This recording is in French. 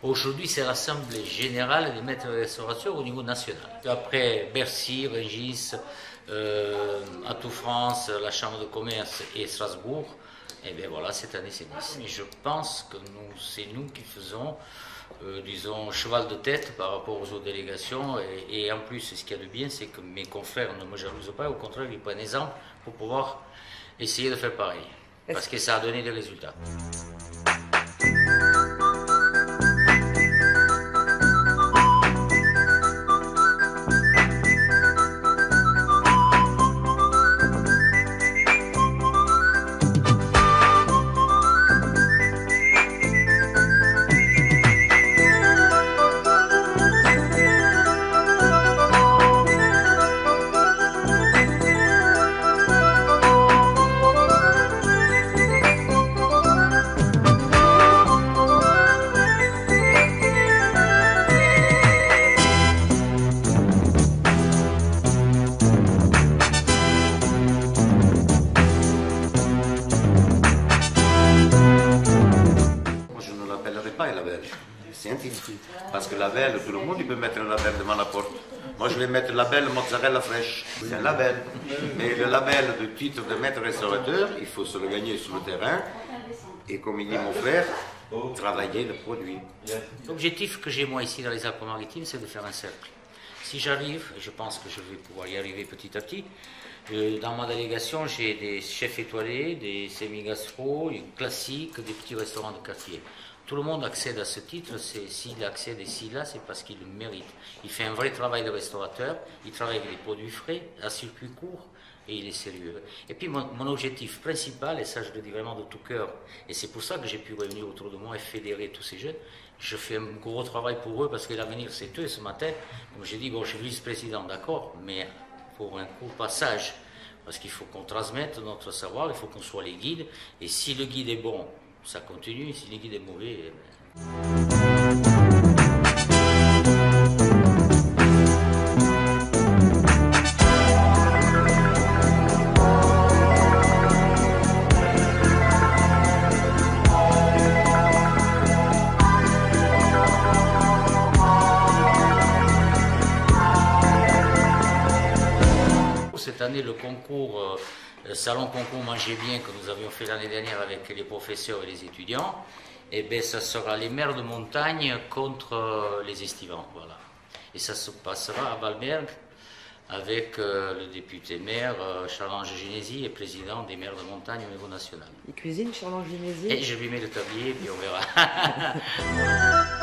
Aujourd'hui, c'est l'Assemblée générale des maîtres de restauration au niveau national. Après Bercy, Rungis, Atout France, la Chambre de commerce et Strasbourg, et bien voilà, cette année c'est Nice. Et je pense que c'est nous qui faisons, disons, cheval de tête par rapport aux autres délégations. Et en plus, ce qu'il y a de bien, c'est que mes confrères ne me jalousent pas, au contraire, ils prennent exemple pour pouvoir essayer de faire pareil. Parce que ça a donné des résultats. Pas la label, c'est intime. Parce que la label, tout le monde il peut mettre un label devant la porte. Moi je vais mettre le label mozzarella fraîche, c'est un label. Mais le label de titre de maître restaurateur, il faut se le gagner sur le terrain. Et comme il dit mon frère, travailler le produit. L'objectif que j'ai moi ici dans les Alpes-Maritimes, c'est de faire un cercle. Si j'arrive, et je pense que je vais pouvoir y arriver petit à petit, dans ma délégation, j'ai des chefs étoilés, des semi-gastro, des classiques, des petits restaurants de quartier. Tout le monde accède à ce titre, s'il accède ici là, c'est parce qu'il le mérite. Il fait un vrai travail de restaurateur, il travaille avec des produits frais, à circuit court, et il est sérieux. Et puis mon objectif principal, et ça je le dis vraiment de tout cœur, et c'est pour ça que j'ai pu réunir autour de moi et fédérer tous ces jeunes, je fais un gros travail pour eux, parce que l'avenir c'est eux, et ce matin, comme j'ai dit, bon, je suis vice-président, d'accord, mais pour un court passage, parce qu'il faut qu'on transmette notre savoir, il faut qu'on soit les guides, et si le guide est bon, ça continue, si le guide est mauvais... Cette année, le concours, salon concours Mangez bien que nous avions fait l'année dernière avec les professeurs et les étudiants, et bien ça sera les maires de montagne contre les estivants, voilà. Et ça se passera à Valberg avec le député maire Charles-Ange Génési et président des maires de montagne au niveau national. Il cuisine Charles-Ange Génési. Et je lui mets le tablier et puis on verra.